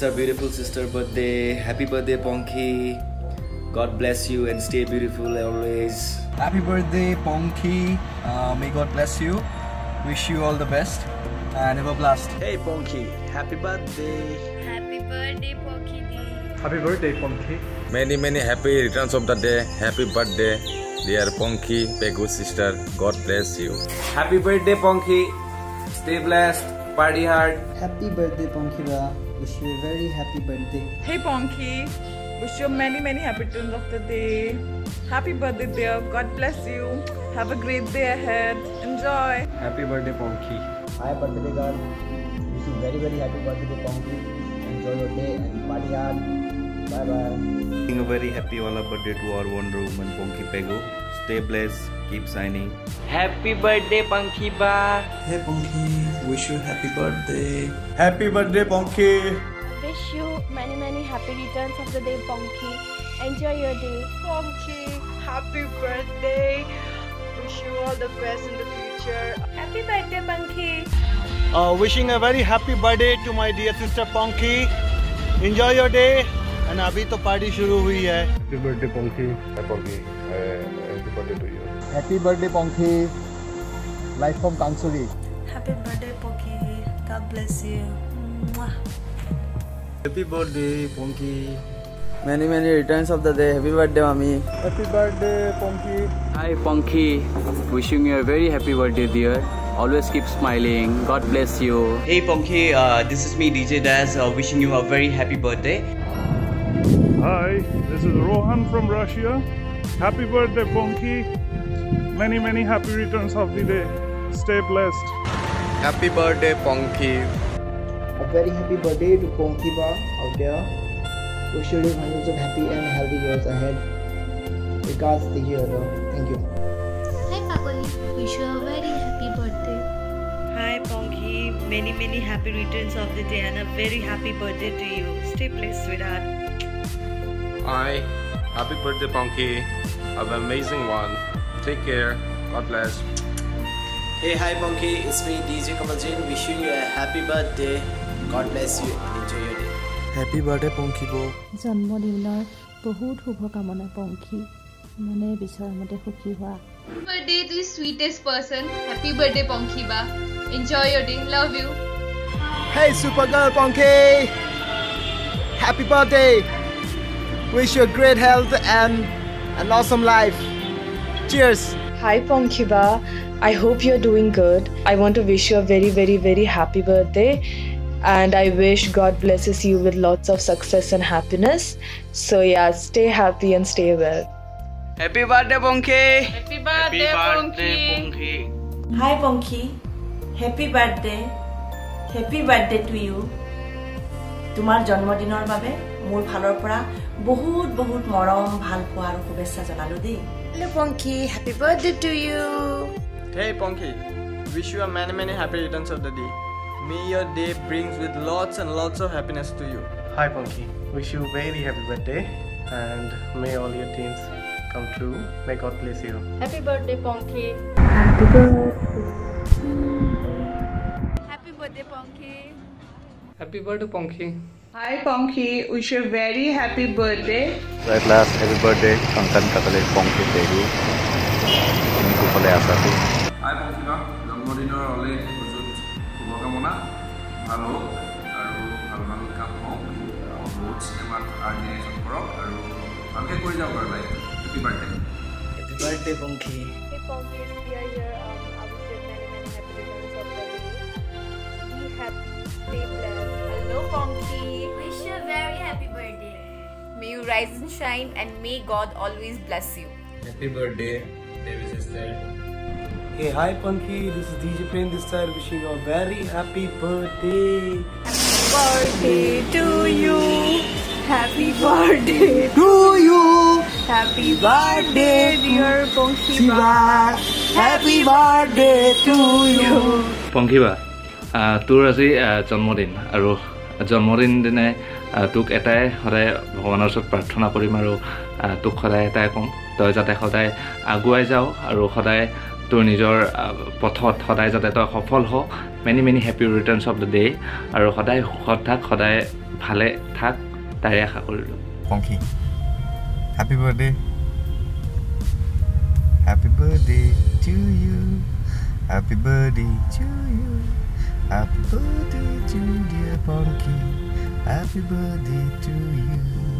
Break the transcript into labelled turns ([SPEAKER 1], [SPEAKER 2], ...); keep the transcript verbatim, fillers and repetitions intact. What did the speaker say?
[SPEAKER 1] sister, beautiful sister birthday. Happy birthday, Pongkhi. God bless you and stay beautiful always.
[SPEAKER 2] Happy birthday, Pongkhi. Uh, may God bless you. Wish you all the best and have a blast.
[SPEAKER 3] Hey, Pongkhi. Happy birthday.
[SPEAKER 4] Happy birthday, Pongkhi.
[SPEAKER 3] Happy birthday, Pongkhi.
[SPEAKER 5] Many, many happy returns of the day. Happy birthday, dear Pongkhi, Pegu sister. God bless you.
[SPEAKER 1] Happy birthday, Pongkhi. Stay blessed. Party hard.
[SPEAKER 6] Happy birthday, Pongkhi ba. Wish you a very happy birthday.
[SPEAKER 7] Hey, Pongkhi. Wish you many, many happy returns of the day. Happy birthday, dear. God bless you. Have a great day ahead. Enjoy.
[SPEAKER 3] Happy birthday, Pongkhi.
[SPEAKER 6] Hi, birthday girl. Wish you very, very happy birthday, Pongkhi. Enjoy your day and party hard. Bye bye.
[SPEAKER 1] A very happy wala birthday to our Wonder Woman Pongkhi Pegu. Stay blessed. Keep shining.
[SPEAKER 8] Happy birthday, Pongkhi ba.
[SPEAKER 2] Hey, Pongkhi. Wish you happy birthday.
[SPEAKER 3] Happy birthday, Pongkhi.
[SPEAKER 4] Wish you many, many happy returns of the day, Pongkhi. Enjoy your day.
[SPEAKER 7] Pongkhi, happy birthday. Wish you all the best in the future.
[SPEAKER 4] Happy birthday, Pongkhi.
[SPEAKER 3] Uh, wishing a very happy birthday to my dear sister Pongkhi. Enjoy your day. And अभी तो party शुरू हुई है.
[SPEAKER 5] Happy birthday, Pongkhi. Hi, Pongkhi. Happy birthday to you.
[SPEAKER 6] Happy birthday, Pongkhi. Life from Kangsuri.
[SPEAKER 9] Happy birthday, Pongkhi. God bless you. Mwah.
[SPEAKER 3] Happy birthday, Pongkhi.
[SPEAKER 6] Many, many returns of the day. Happy birthday, mommy.
[SPEAKER 3] Happy birthday, Pongkhi.
[SPEAKER 8] Hi, Pongkhi. Wishing you a very happy birthday, dear. Always keep smiling. God bless you.
[SPEAKER 10] Hey, Pongkhi. Uh, this is me, D J Daz. Uh, wishing you a very happy birthday.
[SPEAKER 11] Hi, this is Rohan from Russia. Happy birthday, Pongkhi. Many, many happy returns of the day. Stay blessed.
[SPEAKER 5] Happy birthday, Pongkhi.
[SPEAKER 6] A very happy birthday to Pongkhi ba out there. Wish you live hundreds of happy and healthy years ahead. Regards, the year though. Thank you.
[SPEAKER 4] Hi, Kakali. Wish you a very happy birthday.
[SPEAKER 9] Hi, Pongkhi. Many, many happy returns of the day and a very happy birthday to you. Stay blessed, sweetheart.
[SPEAKER 5] Hi, happy birthday, Pongkhi. Have an amazing one. Take care. God bless.
[SPEAKER 10] Hey, hi, Pongkhi. It's me, D J Kamaljin. Wishing you a happy birthday. God bless you and enjoy your day.
[SPEAKER 2] Happy birthday, Pongkhi bo.
[SPEAKER 9] জন্মদিনৰ বহুত শুভকামনা পংখী মনে বিচৰা মতে সুখী হোৱা
[SPEAKER 4] Happy birthday to the sweetest person. Happy birthday, Pongkhi ba. Enjoy your day. Love you.
[SPEAKER 2] Hey, super girl, Pongkhi. Happy birthday. Wish you a great health and an awesome life. Cheers.
[SPEAKER 12] Hi, Pongkhi ba. I hope you're doing good. I want to wish you a very, very, very happy birthday. And I wish God blesses you with lots of success and happiness. So yeah, stay happy and stay well.
[SPEAKER 8] Happy birthday, Pongkhi.
[SPEAKER 7] Happy birthday, Pongkhi.
[SPEAKER 9] Hi, Pongkhi. Happy birthday. Happy birthday to you. তোমাৰ জন্মদিনৰ বাবে মোৰ ফালৰ পৰা বহুত বহুত মৰম ভাল পোৱা আৰু শুভেচ্ছা জনালো দেই
[SPEAKER 12] Hello, Pongkhi. Happy birthday to you.
[SPEAKER 3] Hey, Pongkhi. Wish you a many, many happy returns of the day. May your day brings with lots and lots of happiness to you.
[SPEAKER 13] Hi, Pongkhi. Wish you a very happy birthday and may all your dreams come true. May God bless you.
[SPEAKER 4] Happy birthday, Pongkhi.
[SPEAKER 12] Happy birthday.
[SPEAKER 4] Happy birthday, Pongkhi.
[SPEAKER 8] Happy birthday, Pongkhi.
[SPEAKER 7] Hi, Pongkhi. Wish you a very happy birthday.
[SPEAKER 5] So at last, happy birthday, Kangkan, Kakali, Pongkhi, Pegu. Hi,
[SPEAKER 1] Pongkhi ba. জন্মদিনৰ অলে বহুত শুভকামনা ভাল হোক আৰু ভাল ভাল কাম হওক বহুত চিনেমাত অৰ্গেনাইজেশ্যন কৰক আৰু ভালকৈ কৰি যাওক আৰু life happy birthday
[SPEAKER 6] Happy birthday, Pongkhi.
[SPEAKER 4] Hey, Pongkhi. We are here. Um, I wish you many, many happy returns of the day. Be happy. Stay blessed. Hello, Pongkhi. Wish you a very happy birthday. May you rise and shine and may God always bless you.
[SPEAKER 1] Happy birthday, baby sister.
[SPEAKER 13] Hey, hi, Pongkhi. This is D J Prem this side wishing you a very happy birthday.
[SPEAKER 7] Happy birthday to you. Happy birthday
[SPEAKER 2] To you.
[SPEAKER 7] Happy birthday, dear Pongkhi ba.
[SPEAKER 2] Happy birthday to you.
[SPEAKER 8] Pongkhi ba, তোৰ আজি জন্মদিন আৰু জন্মদিন দিনে তোক এটাই সদায় ভগৱানৰ ওচৰত প্ৰাৰ্থনা কৰিম আৰু তোক সদায় এটাই ক'ম তই যাতে সদায় আগুৱাই যাও আৰু সদায় তোৰ নিজৰ পথত সদায় যাতে তই সফল হ many many happy returns of the day আৰু সদায় সুখত থাক সদায় ভালে থাক তাৰে আশা কৰিলোঁ
[SPEAKER 14] Ponghi happy birthday happy birthday to you happy birthday to you happy birthday to dear Ponghi happy birthday to you